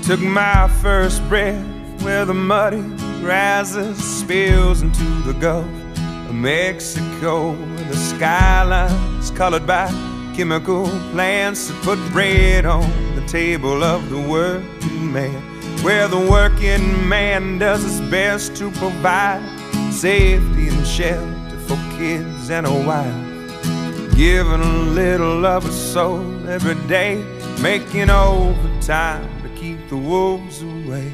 Took my first breath where the muddy rises, spills into the Gulf of Mexico. The skyline's colored by chemical plants that put bread on the table of the working man, where the working man does his best to provide safety and shelter for kids and a wife, giving a little of a soul every day, making overtime to keep the wolves away.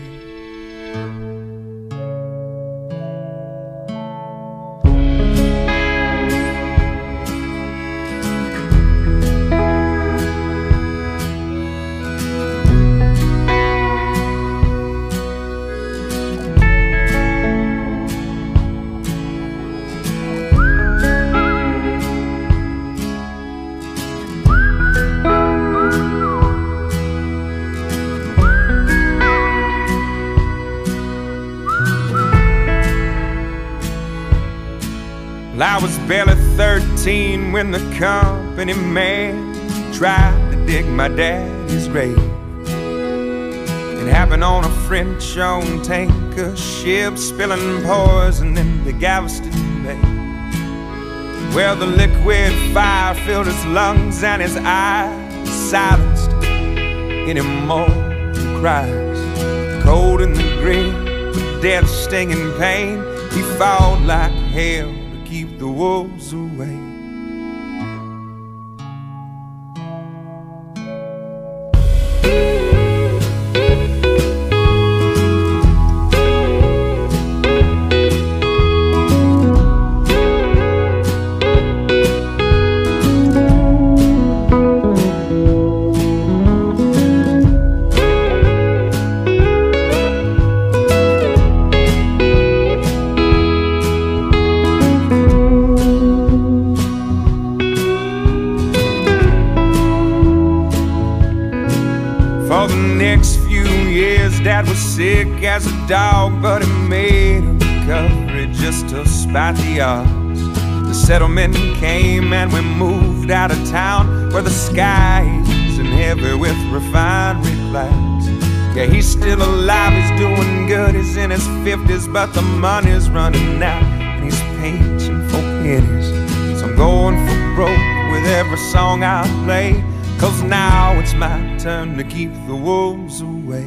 I was barely 13 when the company man tried to dig my daddy's grave. It happened on a French-owned tanker ship, spilling poison into Galveston Bay, where the liquid fire filled his lungs and his eyes silenced any more cries. Cold in the grave, with death stinging pain, he fought like hell keep the wolves away. For the next few years, Dad was sick as a dog, but he made a recovery just to spite the odds. The settlement came and we moved out of town, where the sky isn't heavy with refinery clouds. Yeah, he's still alive, he's doing good, he's in his 50s, but the money's running out and he's pinching for pennies. So I'm going for broke with every song I play, 'cause now it's my turn to keep the wolves away.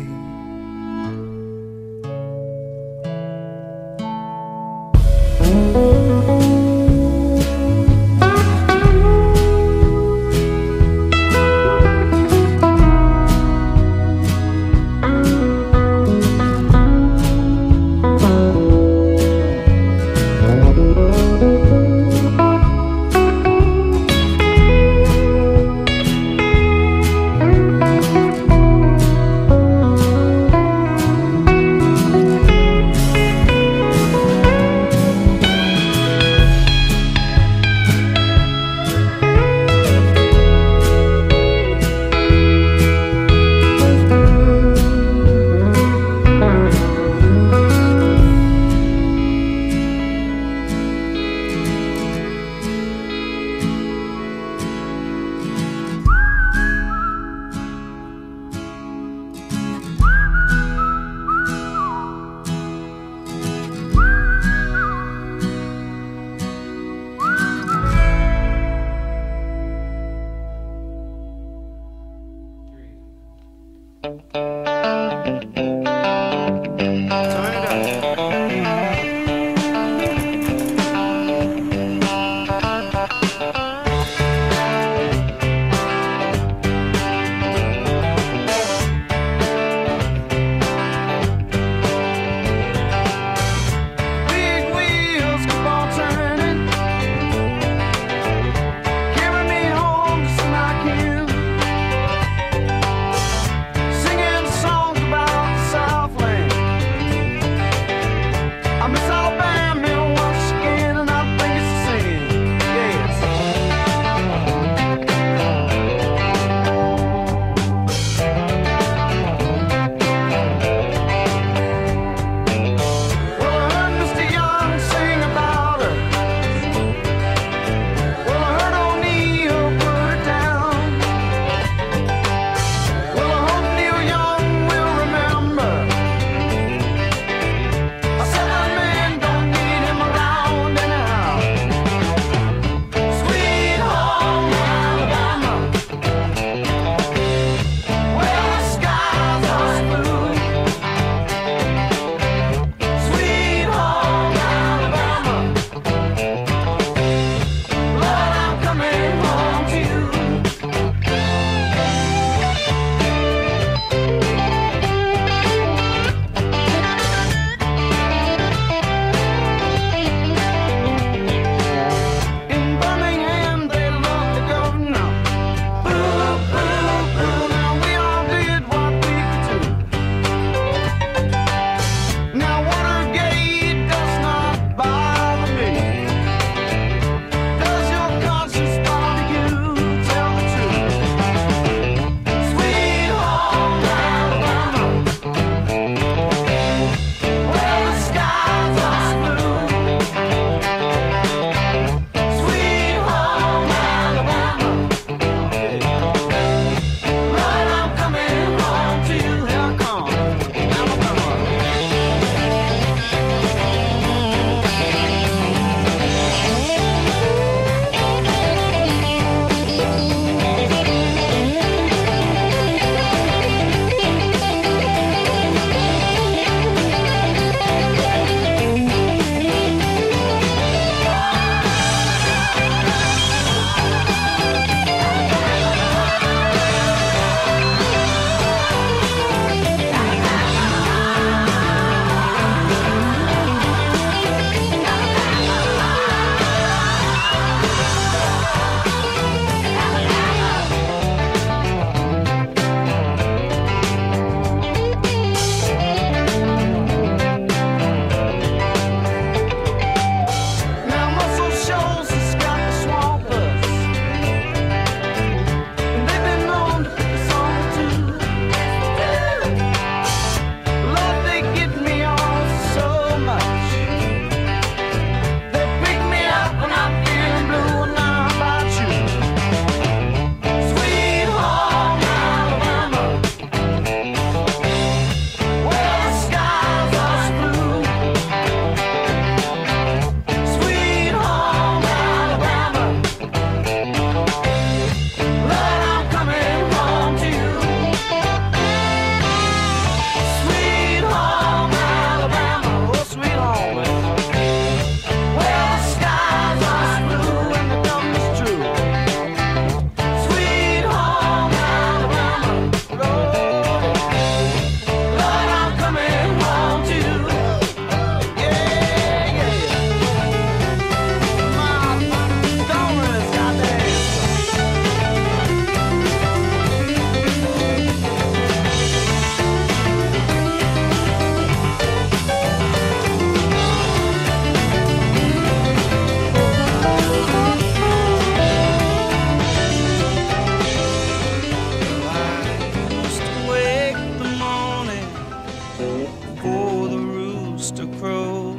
before the rooster crowed,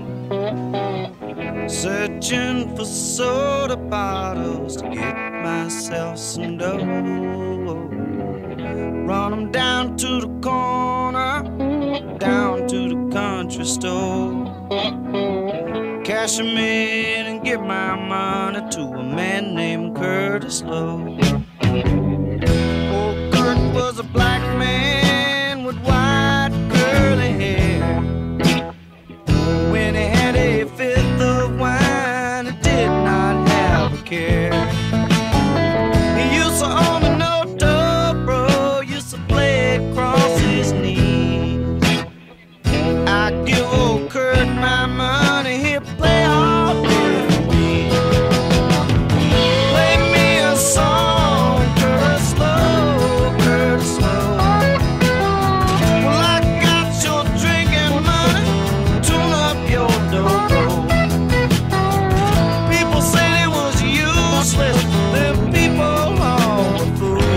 searching for soda bottles to get myself some dough. Run 'em down to the corner, down to the country store, cash 'em in and give my money to a man named Curtis Lowe. Old Kurt was a black man with white curly hair. When he had a fifth of wine, he did not have a care. He used to own a no-dobro, used to play across his knees. I give old Kurt my money, he'll play all day for me. Play me a song, Curtis Lowe, Curtis Lowe. Well, I got your drinking money, tune up your dobro. People say it was useless, them people all were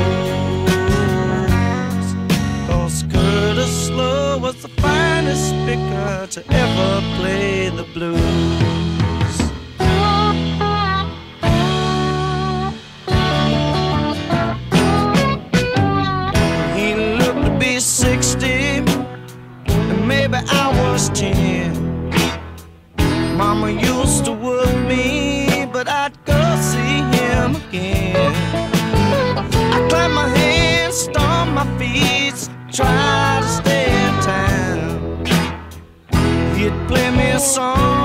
fools. 'Cause Curtis Lowe was the finest speaker to ever play the blues. He looked to be 60, and maybe I was 10. Mama used to work me, but I'd go see him again. I clap my hands, stomp my feet, try to stay in town. He'd play me a song